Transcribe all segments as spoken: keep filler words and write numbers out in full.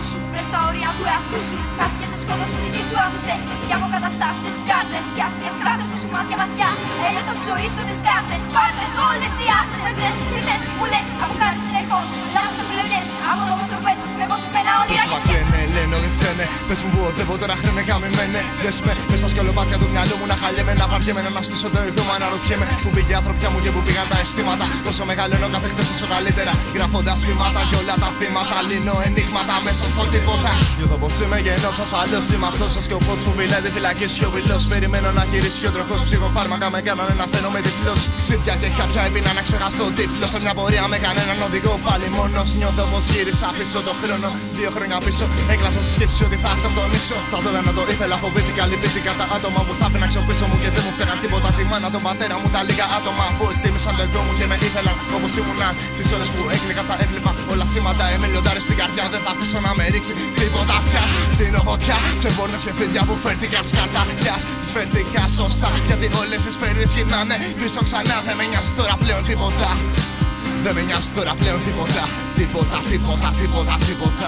σου. Βρες τα όρια του εαυτού σου. Χάθηκες σε σκότος στη δική σου άφησες. Και από καταστάσεις κάρτες. Πιάστηκες κάρτες στο σημάδια βαθιά. Έλειωσαν στη ζωή σου τις κάσες. Πάρτες όλες οι άστες. Δεν ξέρεις τι θες. Μου λες από κάνεις συνεχώς. Λάθος επιλογές. Από το στροφές. Με βοτισμένα όνειρα και φταίνε. Λένε όλοι φταίνε. Πες μου που οδεύω τώρα χρέμε καμημένε. Δες με μες στα σκαλοπάτια του μυαλού μου να χαλιέμαι. Να βαριέμαι να αναστήσω το ego μου. Αναρωτιέμαι που πήγε η ανθρωπιά μου και που πήγαν τα αισθήματα. Πόσο μεγαλώνω κάθε χτες τόσο καλύτερα. Γράφοντας βήματα και όλα τα θύματα. Λύνω ενίγματα μέσα στο τίποτα. Νιώθω πως είμαι γεννός ασφαλώς. Είμαι αυτός ο σκοπός που μιλάει τη φυλακή σιωπηλός. Περιμένω να γυρίσει και ο τροχός. Ψυχοφάρμακα με κάνανε να φαίνομαι τυφλός. Ξύδια και κάποια έπινα να ξεχαστώ τύφλος. Σε μια πορεία με κανέναν οδηγό πάλι μόνος. Νιώθω πως γύρισα πίσω το χρόνο. Δύο χρόνια πίσω έκλαψα στη σκέψη ότι θα αυτοκτονήσω. Θα το να το ήθελα, φοβήθηκα, λυπήθηκα τα άτομα που θα πίναξω πίσω μου και δεν μου φταίγαν τίποτα. Τη μάνα, τον πατέρα μου, τα λίγα άτομα που εκτίμησαν το εγώ μου και με ήθελαν όπως ήμουνα. Τις ώρες που έκλαιγα τα έβλεπα όλα σήματα. Είμαι λιοντάρι στην καρδιά, δεν θα αφήσω να με ρίξει τίποτα πια. Φτύνω φωτιά σε πόρνες και φίδια που φέρθηκα της καταγιάς. Τους φέρθηκα σωστά γιατί όλες τις σφαίρες γυρνάνε πίσω ξανά. Δεν με νοιάζει τώρα πλέον τίποτα. Δεν με νοιάζει τώρα πλέον τίποτα. Τίποτα, τίποτα, τίποτα, τίποτα.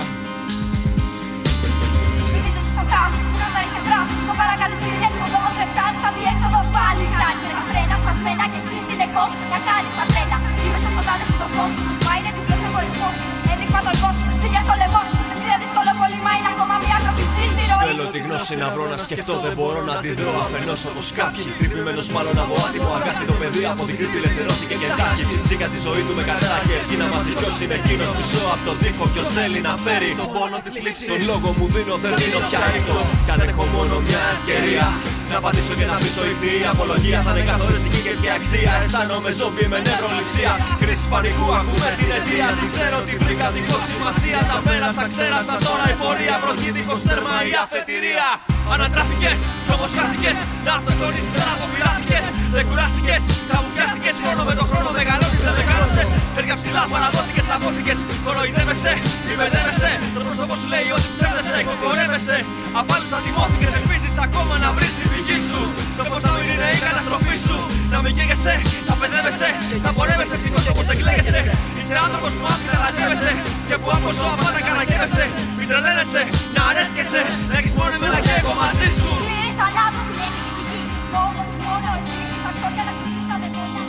Βυθίζεσαι στον χάος, σκάζα είσαι βράς. Το παρακαλείς στη διέξοδο, δεν φτάνεις σαν διέξοδο. Πάλι κάνεις ένα φρένα σπασμένα και εσύ συνεχώς. Να κάνεις τα τρένα, είμαι στο σκοτάδι σου το φως. Μα είναι τυφλός ο χωρισμός σου, ένιγμα το εγώ σου. Θηλιά στο λαιμό σου, είναι δύσκολο πολύ. Μα είναι ακόμα μια ανθρωπισή στη ροή. Θέλω τη γνώση να βρω να σκεφτώ, δεν μπορώ να αντιδρώ. Αφενός όπως κάποιοι, τρυπημένος μάλλον από άτιμο αγάπη. Το παιδί από την Κρήτη ελευθερώθηκε και τάχει. Ζήκα τη ζωή του με κατράκη. Εκεί να μάθει ποιος είναι εκείνος πίσω από το δίχο. Ποιος θέλει να φέρει τον πόνο τη θλίψη. Τον λόγο μου δίνω, δεν δίνω πια ήτο. Κι αν έχω μόνο μια ευκαιρία να πατήσω και να πείσω ύπνη. Η απολογία θα είναι καθοριστική και ποια αξία. Αισθάνομαι ζόμπι με νευροληψία. Κρίση πανικού, ακούμε την αιτία. Δεν ξέρω τι βρήκα, δίχως σημασία. Τα πέρασα, ξέρασα τώρα η πορεία. Προχεί δίχως τέρμα η αφετηρία. Ανατράφηκες κι όμως χάθηκες. Να αυτοκτονήσεις δεν αποπειράθηκες. Δεν κουράστηκες, καμπουκιάστηκες. Χρόνο με το χρόνο μεγαλώνεις, δεν μεγαλώσες. Έργα ψηλά παραδόθηκες, λαγώθηκες. Κοροϊδεύεσαι, μη μπερδεύεσαι. Το πρόσωπο σου λέει ότι ψεύδεσαι, κοκορεύεσαι. Απ' άλλους αντιμώθηκες, ελπίζεις ακόμα να βρεις την πηγή σου. Το φως να μην είναι η καταστροφή σου. Να μην καίγεσαι, θα παιδεύεσαι. Θα πορεύεσαι ευτυχώς όπως δεν κλαίγεσαι. Είσαι άνθρωπος που άφηνα να γεύεσαι. Και που από ζώα πάντα καναγεύεσαι. Μην τρελαίνεσαι, να αρέσκεσαι. Να έχεις μόνο εμένα και εγώ μαζί σου. Κλείνει θανάτος στην φυσική. Όμως μόνο εσύ στα ξόρια να ξεφύγεις τα δαιμόνια.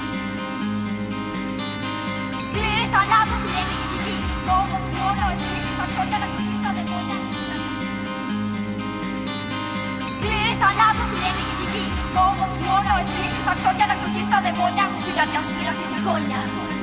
Κλείνει θανάτος στην φυσική. Όμως μόνο εσύ στα ξόρια να ξεφύγεις τα δαιμόνια. Κλείνει θανάτος στην φυσική. Όμως μόνο εσύ στα ξόρια να ξεφύγεις τα δαιμόνια. Στην καρδιά σου πήρα και τη γόνια.